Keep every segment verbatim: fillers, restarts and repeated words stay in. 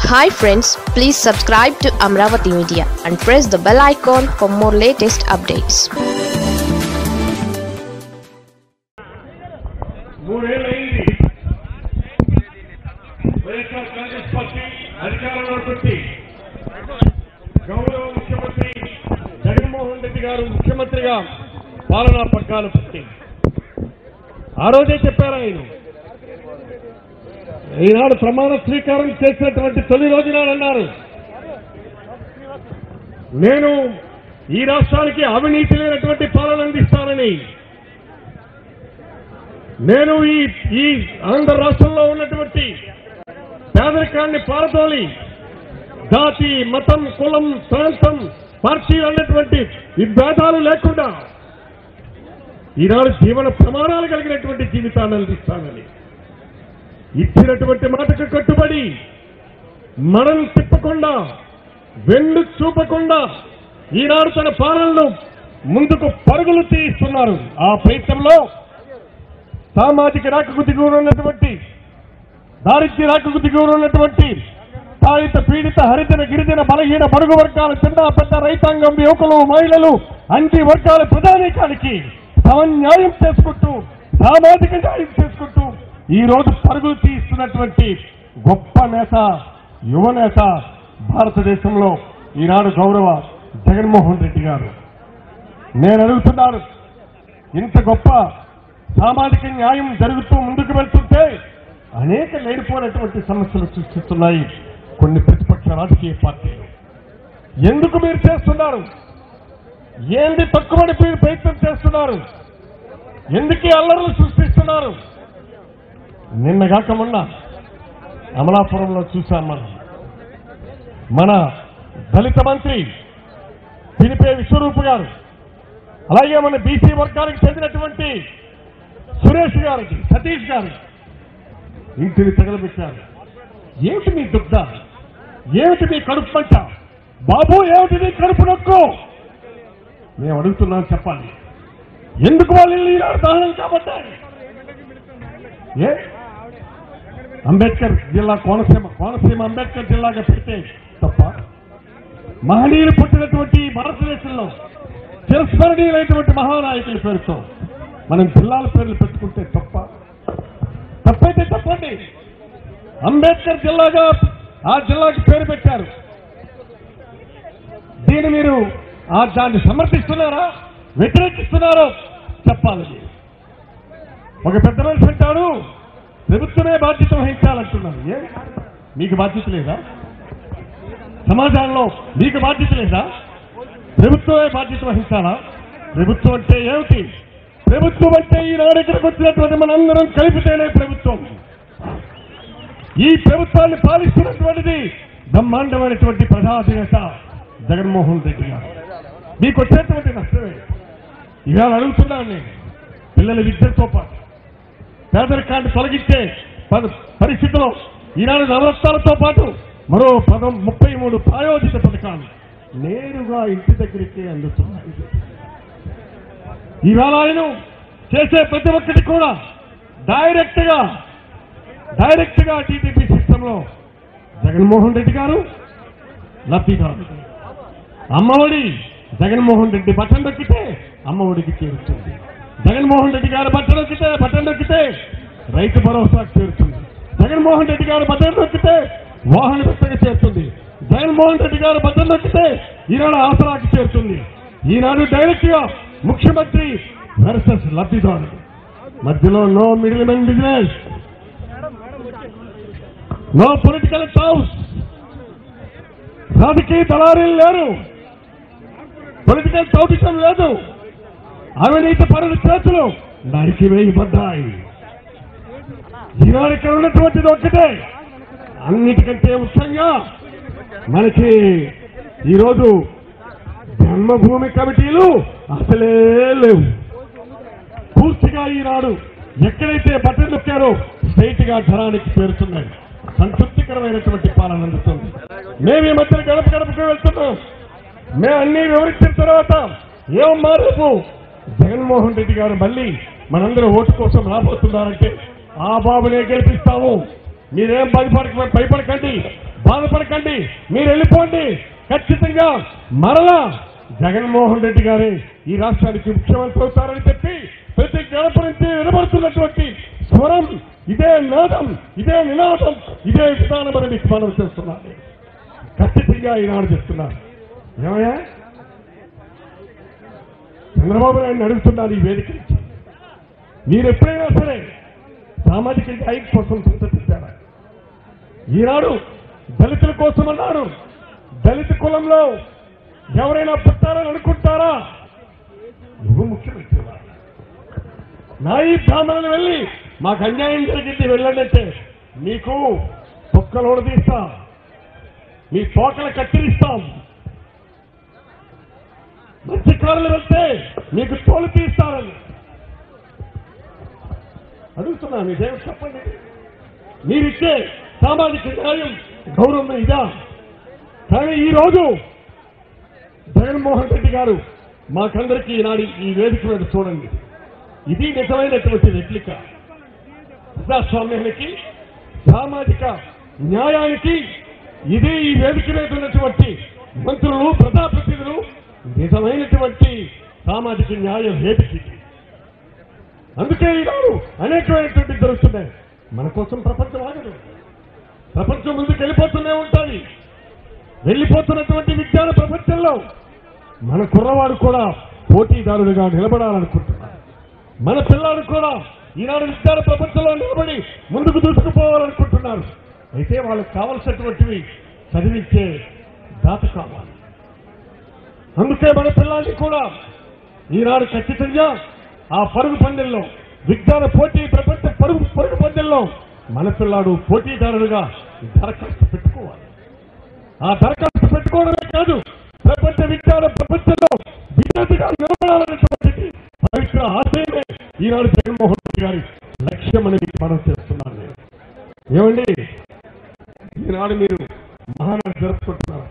Hi friends, please subscribe to Amravati Media and press the bell icon for more latest updates. మూడేళ్ళైంది YSR Congress party అధికారంలో పెట్టి గౌరవ ముఖ్యమంత్రి జగన్మోహన్ రెడ్డి గారు ముఖ్యమంత్రిగా పాలనా పగ్గాలు పెట్టి ఆ రోజే చెప్పారు ఆయన ఈనాడు ప్రమాణ స్వీకారం చేసినటువంటి తొలి రోజునాడు అన్నారు, నేను ఈ రాష్ట్రానికి అవినీతి లేనటువంటి పాలన అందిస్తానని. నేను ఈ ఈ ఆంధ్ర రాష్ట్రంలో ఉన్నటువంటి పేదరికాన్ని పారదోలి జాతి మతం కులం ప్రాంతం పార్టీ అన్నటువంటి విభేదాలు లేకుండా ఈనాడు జీవన ప్రమాణాలు కలిగినటువంటి జీవితాన్ని అందిస్తానని ఇచ్చినటువంటి మాటకు కట్టుబడి మనం తిప్పకుండా వెన్ను చూపకుండా ఈనాడు తన పాలనను ముందుకు పరుగులు తీస్తున్నారు. ఆ ప్రయత్నంలో సామాజిక రాకకు దిగువన ఉన్నటువంటి దారిద్ర్య రాకకు దిగువన ఉన్నటువంటి తాళిత పీడిత హరిజన గిరిజన బలహీన బడుగు వర్గాల చిన్న పెద్ద రైతాంగం యువకులు మహిళలు అన్ని వర్గాల ప్రధానికానికి సమన్యాయం చేసుకుంటూ సామాజిక న్యాయం చేసుకుంటూ ఈ రోజు పరుగులు తీస్తున్నటువంటి గొప్ప నేత యువ నేత భారతదేశంలో ఈనాడు గౌరవ జగన్మోహన్ రెడ్డి గారు. నేను అడుగుతున్నాను, ఇంత గొప్ప సామాజిక న్యాయం జరుగుతూ ముందుకు వెళ్తుంటే అనేక లేనిపోయినటువంటి సమస్యలు సృష్టిస్తున్నాయి కొన్ని ప్రతిపక్ష రాజకీయ పార్టీలు. ఎందుకు మీరు చేస్తున్నారు? ఏంది తక్కువని మీరు ప్రయత్నం చేస్తున్నారు? ఎందుకు అల్లర్లు సృష్టిస్తున్నారు? నిన్నగాక మొన్న అమలాపురంలో చూశాం మనం. మన దళిత మంత్రి పినిపే విశ్వరూప్ గారు, అలాగే మన బీసీ వర్గానికి చెందినటువంటి సురేష్ గారికి సతీష్ గారు ఇంటిని తగలబెట్టారు. ఏమిటి మీ దుగ్ధ? ఏమిటి మీ కడుపు పంట? బాబు ఏమిటి మీ కడుపు నొక్కు? మేము అడుగుతున్నాం, చెప్పాలి. ఎందుకు వాళ్ళు ఈనాడు దహనం కాబట్టారు? ఏ అంబేద్కర్ జిల్లా కోనసీమ కోనసీమ అంబేద్కర్ జిల్లాగా పెడితే తప్ప? మహనీయులు పుట్టినటువంటి భారతదేశంలో చిరస్మరణీయులైనటువంటి మహానాయకుల పేరుతో మనం జిల్లాల పేర్లు పెట్టుకుంటే తప్ప? తప్పైతే చెప్పండి. అంబేద్కర్ జిల్లాగా ఆ జిల్లాకి పేరు పెట్టారు. దీన్ని మీరు ఆ దాన్ని సమర్థిస్తున్నారా, వ్యతిరేకిస్తున్నారో చెప్పాలి. ఒక పెద్ద మనిషి అంటాడు, ప్రభుత్వమే బాధ్యత వహించాలంటున్నారు. ఏ మీకు బాధ్యత లేదా? సమాజంలో మీకు బాధ్యత లేదా? ప్రభుత్వమే బాధ్యత వహించాలా? ప్రభుత్వం అంటే ఏమిటి? ప్రభుత్వం అంటే ఈనాడు ఇక్కడికి వచ్చినటువంటి మనందరం కలిపితేనే ప్రభుత్వం. ఈ ప్రభుత్వాన్ని పాలిస్తున్నటువంటిది బ్రహ్మాండమైనటువంటి ప్రజాధినేత జగన్మోహన్ రెడ్డి గారు. మీకు వచ్చేటువంటి నష్టమే. ఇవాళ అడుగుతున్నాను నేను, పిల్లల విద్యతో పాటు పేదరికాన్ని తొలగించే పరిస్థితిలో ఈనాడు నవరత్నాలతో పాటు మరో పదం ముప్పై మూడు ప్రాయోజిత పథకాలు నేరుగా ఇంటి దగ్గరికే అందుతున్నాయి. ఈవేళ ఆయన చేసే ప్రతి ఒక్కటి కూడా డైరెక్ట్ గా డైరెక్ట్ గా టీడీపీ సిస్టంలో జగన్మోహన్ రెడ్డి గారు లబ్ధిదారు. అమ్మఒడి జగన్మోహన్ రెడ్డి బటన్ దొక్కితే అమ్మఒడికి చేరుతుంది. జగన్మోహన్ రెడ్డి గారు బటన్ నొక్కితే బటన్ నొక్కితే రైతు భరోసాకు చేరుతుంది. జగన్మోహన్ రెడ్డి గారు బటన్ నొక్కితే వాహన వ్యవస్థకు చేరుతుంది. జగన్మోహన్ రెడ్డి గారు బటన్ నొక్కితే ఈనాడు ఆసరాకి చేరుతుంది. ఈనాడు డైరెక్ట్ గా ముఖ్యమంత్రి వర్సెస్ లబ్ధిదారు. మధ్యలో no middle men business, no political house. రాజకీయ దళారీలు లేరు, పొలిటికల్ చౌటికం లేదు. అవినీతి పరుల చేతులు నరికి వేయబడ్డాయి. ఈనాడు ఇక్కడ ఉన్నటువంటిది ఒక్కటే, అన్నిటికంటే ముఖ్యంగా మనకి ఈరోజు జన్మభూమి కమిటీలు అసలే లేవు. పూర్తిగా ఈనాడు ఎక్కడైతే బటన్ నొక్కారో స్ట్రైట్ గా ధరానికి చేరుతున్నాయి. సంతృప్తికరమైనటువంటి పాలన అందుతుంది. మేము ఈ మధ్య గడప గడపకు వెళ్తున్నాం. మేము అన్ని వివరించిన తర్వాత ఏమమ్మా రేపు జగన్మోహన్ రెడ్డి గారు మళ్ళీ మనందరూ ఓటు కోసం రాబోతున్నారంటే ఆ బాబునే గెలిపిస్తాము, మీరేం భయపడ భయపడకండి, బాధపడకండి, మీరు వెళ్ళిపోండి. ఖచ్చితంగా మరలా జగన్మోహన్ రెడ్డి గారే ఈ రాష్ట్రానికి ముఖ్యమంత్రి అవుతారని చెప్పి ప్రతి గడప నుంచి వినబడుతున్నటువంటి స్వరం ఇదే నాదం, ఇదే నినాదం, ఇదే విధానం అని మీకు మనం చేస్తున్నాను. ఖచ్చితంగా ఈనాడు చెప్తున్నారు. ఏమయ్యా చంద్రబాబు నాయుడు అడుగుతున్నారు ఈ వేదిక నుంచి, మీరు ఎప్పుడైనా సరే సామాజిక న్యాయం కోసం సంతరించారా? ఈనాడు దళితుల కోసం అన్నారు. దళిత కులంలో ఎవరైనా పుట్టారని అనుకుంటారా? నువ్వు ముఖ్యమంత్రి నాయి బ్రాహ్మణులు వెళ్ళి మాకు అన్యాయం జరిగింది వెళ్ళండి అంటే మీకు తొక్కలోడు తీస్తాం, మీ తోకలు కత్తిరిస్తాం. మత్స్యకారులు వెళ్తే మీకు తోలు తీస్తారని అడుగుతున్నా. మీ దేవుడు చెప్పండి, మీరిచ్చే సామాజిక న్యాయం గౌరవం ఇదా? కానీ ఈరోజు జగన్మోహన్ రెడ్డి గారు మాకందరికీ ఈనాడు ఈ వేదిక మీద చూడండి, ఇది నిజమైనటువంటి రెప్లిక. ప్రజాస్వామ్యానికి, సామాజిక న్యాయానికి ఇది ఈ వేదిక మీద ఉన్నటువంటి మంత్రులు, ప్రజాప్రతినిధులు నిజమైనటువంటి సామాజిక న్యాయ వేదిక. అందుకే ఈనాడు అనేకమైనటువంటి జరుగుతున్నాయి. మన కోసం ప్రపంచం ఆగదు, ప్రపంచం ముందుకు వెళ్ళిపోతూనే ఉంటుంది. వెళ్ళిపోతున్నటువంటి విజ్ఞాన ప్రపంచంలో మన కుర్రవాడు కూడా పోటీదారులుగా నిలబడాలనుకుంటున్నారు. మన పిల్లలు కూడా ఈనాడు విజ్ఞాన ప్రపంచంలో నిలబడి ముందుకు దూసుకుపోవాలనుకుంటున్నారు. అయితే వాళ్ళకి కావలసినటువంటివి చదివించే దాత కావాలి. అందుకే మన పిల్లల్ని కూడా ఈనాడు ఖచ్చితంగా ఆ పరుగు పందెంలో, విజ్ఞాన పోటీ ప్రపంచ పరుగు పరుగు పందెంలో మన పిల్లాడు పోటీదారులుగా దరఖాస్తు పెట్టుకోవాలి. ఆ దరఖాస్తు పెట్టుకోవడమే కాదు, ప్రపంచ విజ్ఞాన ప్రపంచంలో విద్యార్థిగా నిలబడాలనేటువంటిది పవిత్ర ఆశయమే ఈనాడు జగన్మోహన్ రెడ్డి గారి లక్ష్యం అని మనం చేస్తున్నాను. నేను ఏమండి, ఈనాడు మీరు మహానాడు జరుపుకుంటున్నారు.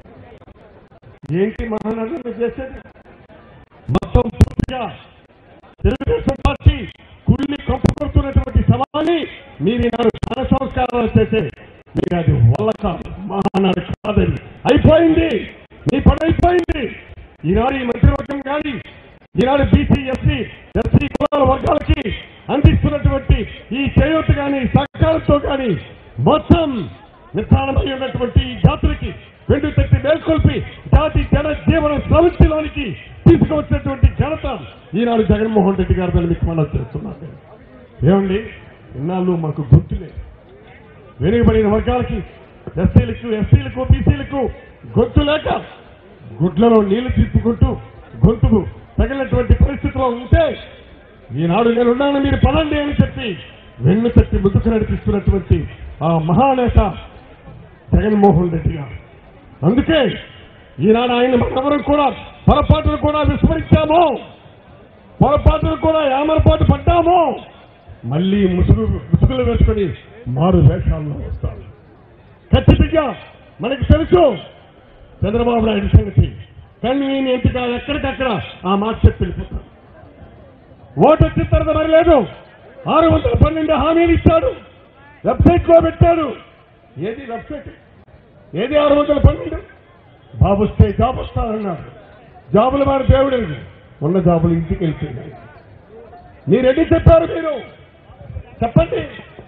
ఏంటి మహానాడు మీరు చేసేది? మొత్తం పూర్తిగా తెలుగుదేశం పార్టీ కుళ్ళి కంపుకొడుతున్నటువంటి సవాల్ని మీరు ఈనాడు ఘన సంస్కారాలు చేసే మీరు అది వల్ల కాదు, మహానాడు కాదని అయిపోయింది. మీ పని అయిపోయింది. ఈనాడు ఈ మంత్రివర్గం కానీ ఈనాడు బీసీ, ఎస్సీ, ఎస్సీ కులాల వర్గాలకి అందిస్తున్నటువంటి ఈ చేయూత కానీ సహకారంతో కానీ మొత్తం నిర్ధారణమై ఉన్నటువంటి ఈ జాతులకి వెండు తట్టి మేల్కొల్పి జాతి జన జీవన ప్రవృత్తిలోనికి తీసుకువచ్చినటువంటి ఘనత ఈనాడు జగన్మోహన్ రెడ్డి గారు మీకు మనం చేస్తున్నాను. ఏమండి, ఇన్నాళ్ళు మాకు గుర్తులేదు. వెనుకబడిన వర్గాలకి, ఎస్సీలకు, ఎస్సీలకు, బీసీలకు గొంతు లేక గుడ్లలో నీళ్లు తీసుకుంటూ గొంతుకు తగిలినటువంటి పరిస్థితిలో ఉంటే ఈనాడు నేనున్నాను మీరు పదండి అని చెప్పి వెన్ను తట్టి ముందుకు నడిపిస్తున్నటువంటి ఆ మహానేత జగన్మోహన్ రెడ్డి గారు. అందుకే ఈనాడు ఆయన మనవరం కూడా పొరపాటును కూడా విస్మరించాము, పొరపాటును కూడా యామరపాటు పడ్డాము. మళ్ళీ ముసుగు ముసుగులు వేసుకొని మారు వేషాల్లో వస్తాము. ఖచ్చితంగా మనకు తెలుసు చంద్రబాబు నాయుడు సంగతి. కన్వీనియంట్గా ఎక్కడికక్కడ ఆ మాట చెప్పి వెళ్ళిపోతాడు. ఓటు వచ్చిన తర్వాత మరి లేదు, ఆరు వందల పన్నెండు హామీలు ఇచ్చాడు, వెబ్సైట్ లో పెట్టాడు. ఏది వెబ్సైట్? ఏది ఆరు వందల పన్నెండు? బాబు వస్తే జాబ్ వస్తానన్నాడు. జాబుల వారి దేవుడు ఉన్న జాబులు ఇంటికి వెళ్తున్నాయి. మీరెన్ని చెప్పారు? మీరు చెప్పండి.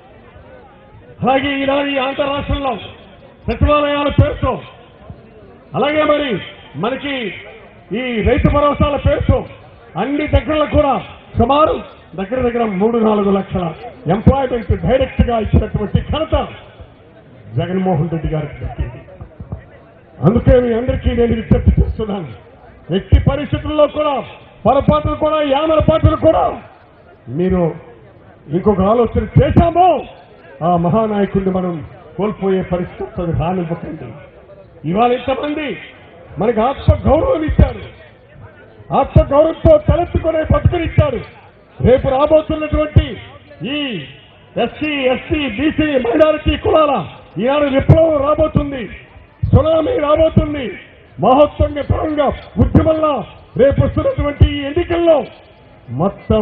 అలాగే ఈనాడు ఈ ఆంధ్ర రాష్ట్రంలో సచివాలయాల పేరుతో, అలాగే మరి మనకి ఈ రైతు భరోసాల పేరుతో అన్ని దగ్గరలో కూడా సుమారు దగ్గర దగ్గర మూడు నాలుగు లక్షల ఎంప్లాయ్మెంట్ డైరెక్ట్ గా ఇచ్చినటువంటి ఘనత జగన్మోహన్ రెడ్డి గారికి దక్కింది. అందుకే మీ అందరికీ నేను విజ్ఞప్తి చేస్తున్నాను, ఎట్టి పరిస్థితుల్లో కూడా పొరపాటులు కూడా యామరపాటులు కూడా మీరు ఇంకొక ఆలోచన చేశామో ఆ మహానాయకుడిని మనం కోల్పోయే పరిస్థితులను రానివ్వకండి. ఇవాళ ఇంతమంది మనకు ఆత్మ గౌరవం ఇచ్చారు, ఆత్మ గౌరవంతో తలెత్తుకునే బతుకునిచ్చారు. రేపు రాబోతున్నటువంటి ఈ ఎస్సీ, ఎస్టీ, బీసీ, మైనారిటీ కులాల ఈనాడు విప్లవం రాబోతుంది, సునామీ రాబోతుంది. మహోత్సవంగా పరంగా ఉద్యమంలో రేపు వస్తున్నటువంటి ఈ ఎన్నికల్లో మొత్తం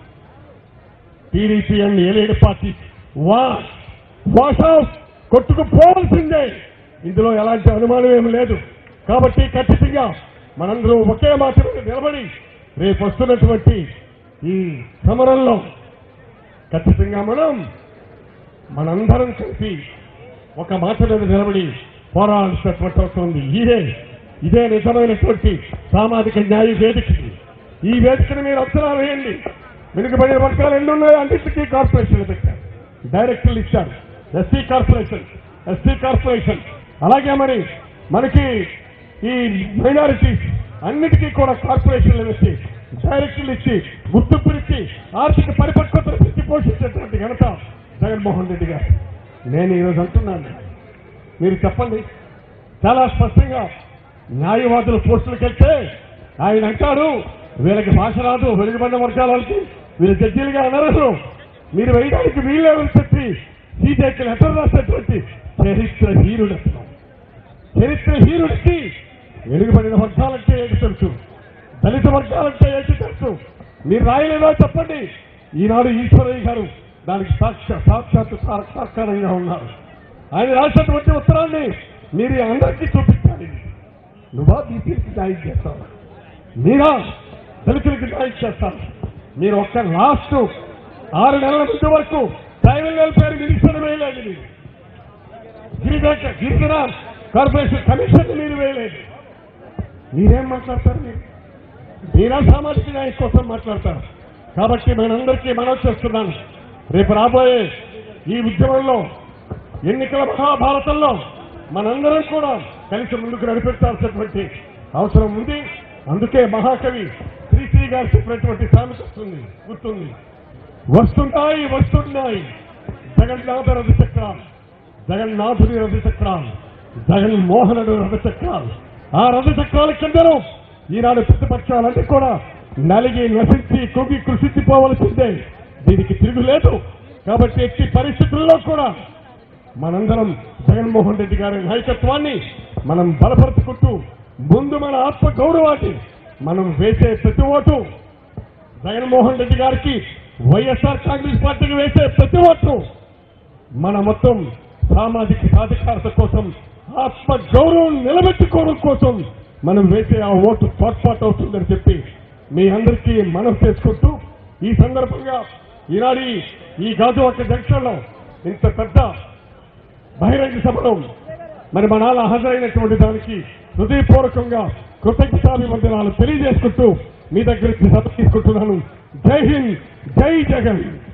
టీడీపీ అండ్ ఎల్ఏడి పార్టీ వా వాష్ ఆఫ్ కొట్టుకుపోవాల్సిందే. ఇందులో ఎలాంటి అనుమానం ఏమి లేదు. కాబట్టి ఖచ్చితంగా మనందరూ ఒకే మాట మీద నిలబడి రేపు వస్తున్నటువంటి ఈ సమరంలో ఖచ్చితంగా మనం మనందరం కలిసి ఒక మాట మీద నిలబడి పోరాడాల్సినటువంటి అవసరం ఉంది. ఇదే ఇదే నిజమైనటువంటి సామాజిక న్యాయ వేదిక. ఈ వేదికను మీరు అంచనా వేయండి. వెనుకబడిన వర్గాలు ఎన్ని ఉన్నాయో అన్నింటికీ కార్పొరేషన్లు పెట్టారు, డైరెక్టర్లు ఇచ్చారు. ఎస్సీ కార్పొరేషన్, ఎస్టీ కార్పొరేషన్, అలాగే మరి మనకి ఈ మైనారిటీస్ అన్నిటికీ కూడా కార్పొరేషన్లు ఇచ్చి డైరెక్టర్లు ఇచ్చి గుర్తింపునిచ్చి ఆర్థిక పరిపక్వతను పెట్టి పోషించేటువంటి ఘనత జగన్మోహన్ రెడ్డి గారు. నేను ఈరోజు అంటున్నాను, మీరు చెప్పండి. చాలా స్పష్టంగా న్యాయవాదుల పోస్టులకు వెళ్తే ఆయన అంటాడు వీళ్ళకి భాష రాదు, వెలుగుబడిన వర్గాలకి వీళ్ళు జడ్జీలుగా అనరు, మీరు వేయడానికి వీళ్ళే చెప్పి సీజేకి లెటర్ రాసేటువంటి చరిత్ర హీరుడు. చరిత్ర హీరుడికి వెలుగుబడిన వర్గాలంటే ఏంటి తెలుసు, దళిత వర్గాలంటే ఏంటి తెలుసు. మీరు రాయలేదో చెప్పండి. ఈనాడు ఈశ్వరయ్య గారు దానికి సాక్షా సాక్షాత్ సాకారంగా ఉన్నారు. ఆయన రాసినటువంటి ఉత్తరాన్ని మీరు అందరికీ చూపించాలి. నువ్వా బీసీకి న్యాయం చేస్తావు, మీరా దళితులకి న్యాయం చేస్తాను. మీరు ఒక్క లాస్ట్ ఆరు నెలల ముందు వరకు ట్రైబల్ వెల్ఫేర్ మినిస్టర్ వేయలేదు, మీరు గిరిజన గిరిజన కార్పొరేషన్ కమిషన్ మీరు వేయలేదు. మీరేం మాట్లాడతారు? మీరు మీరా సామాజిక న్యాయం కోసం మాట్లాడతారు. కాబట్టి మనందరికీ మనం చేస్తున్నాను, రేపు రాబోయే ఈ ఉద్యమంలో ఎన్నికల మహాభారతంలో మనందరం కూడా కలిసి ముందుకు నడిపించాల్సినటువంటి అవసరం ఉంది. అందుకే మహాకవి శ్రీశ్రీ గారు చెప్పినటువంటి సామెత వస్తుంది, గుర్తుంది. వస్తున్నాయి వస్తున్నాయి జగన్నాథ రథచక్రాలు, జగన్నాథుని రథచక్రాలు, జగన్మోహనుడు రథచక్రాలు. ఆ రథచక్రాల కిందను ఈనాడు ప్రతిపక్షాలన్నీ కూడా నలిగి నశించి కుంగి కృషించిపోవలసిందే. దీనికి తిరుగులేదు. కాబట్టి ఎట్టి పరిస్థితుల్లో కూడా మనందరం జగన్మోహన్ రెడ్డి గారి నాయకత్వాన్ని మనం బలపరుచుకుంటూ ముందు మన ఆత్మ గౌరవాన్ని మనం వేసే ప్రతి ఓటు జగన్మోహన్ రెడ్డి గారికి, వైఎస్ఆర్ కాంగ్రెస్ పార్టీకి వేసే ప్రతి ఓటు మన మొత్తం సామాజిక సాధికారత కోసం, ఆత్మ గౌరవం నిలబెట్టుకోవడం కోసం మనం వేసే ఆ ఓటు తోడ్పాటు అవుతుందని చెప్పి మీ అందరికీ మనం చేసుకుంటూ ఈ సందర్భంగా ఈనాడు ఈ గాజువాక జంక్షన్ లో ఇంత పెద్ద బహిరంగ సభలో మరి మన హాజరైనటువంటి దానికి హృదయపూర్వకంగా కృతజ్ఞతాభివందనాలు తెలియజేసుకుంటూ మీ దగ్గరికి సభ తీసుకుంటున్నాను. జై హింద్, జై జగన్.